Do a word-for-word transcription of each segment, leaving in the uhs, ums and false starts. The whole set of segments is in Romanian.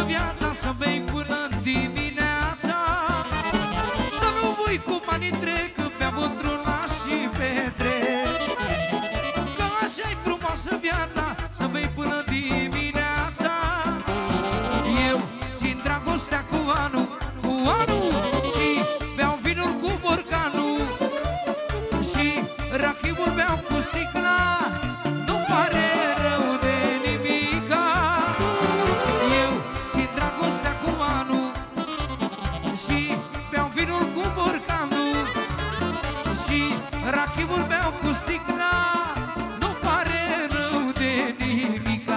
viața, să bei până dimineața. Să nu voi cum anii trec, beau într-una și petrec. Că așa-i frumoasă viața, să bei până dimineața. Eu țin dragostea cu anul, cu anul, și beau vinul cu borcanul, și rachiul beau cu sticla. Nu pare rău de nimica. Eu țin dragostea cu anul și beau vinul cu borcanul, și rachiul beau cu sticla. Nu pare rău de nimica.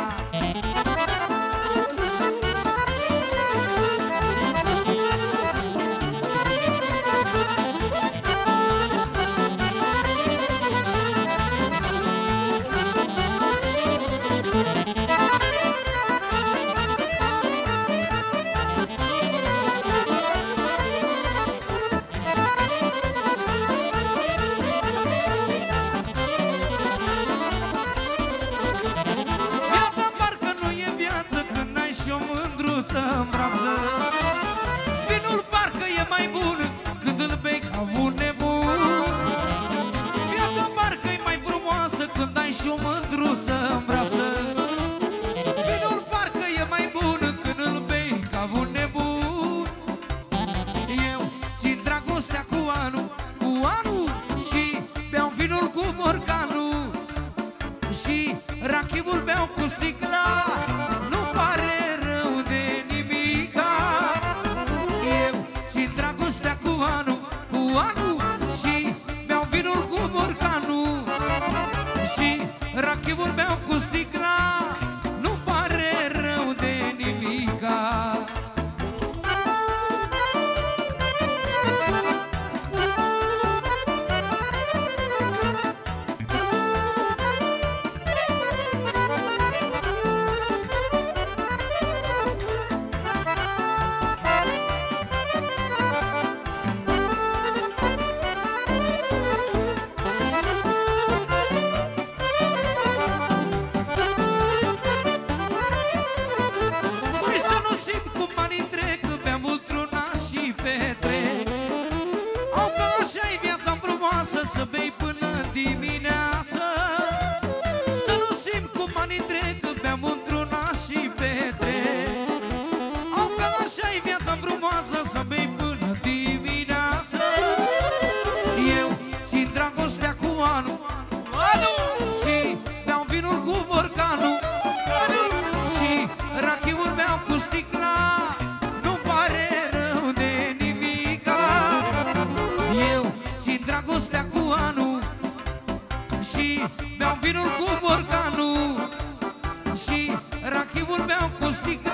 În brață. Vinul parcă e mai bun când îl bei ca un nebun. Viața parcă e mai frumoasă când ai și o mândruță în brață. Vinul parcă e mai bun când îl bei ca un nebun. Eu țin dragostea cu anul, cu anul, și beau vinul cu borcanul, și rachiul beau cu sticla. Nu pare cu anul, cu anul, și beau vinul cu borcanul, și rachiul beau cu sticla. Nu pare rău de nimica. Să bei până dimineață. Să nu simt cum anii trec, beam într-una și petrec. Au că așa-i viața frumoasă, să bei până dimineață. Eu țin dragostea cu anul, și beau vinul cu borcanul, și rachiul beau cu sticla. Nu pare rău de nimica. Eu țin dragostea cu anul și beau vinul cu borcanul, și rachiul beau cu sticla.